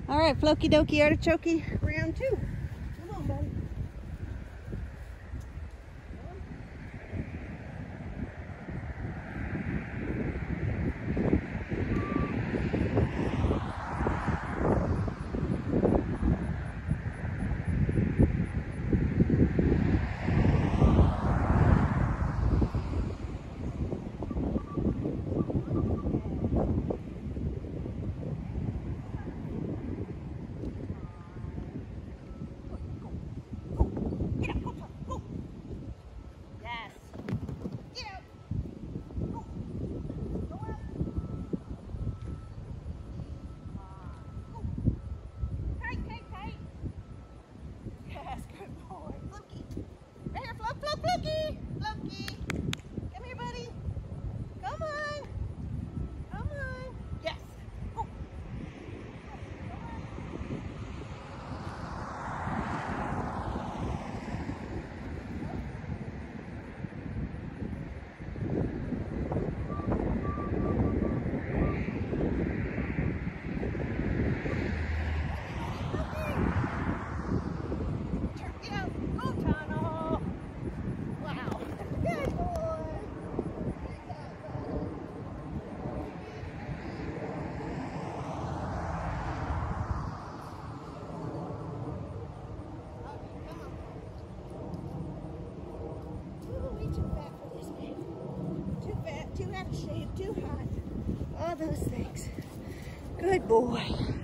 All right, Floki Doki Artichoke, round 2. Come on, buddy. Floki! Floki! Come here, buddy. Come on. Come on. Yes. Go. Too fat for this, baby. Too fat, too out of shape, too hot. All those things. Good boy.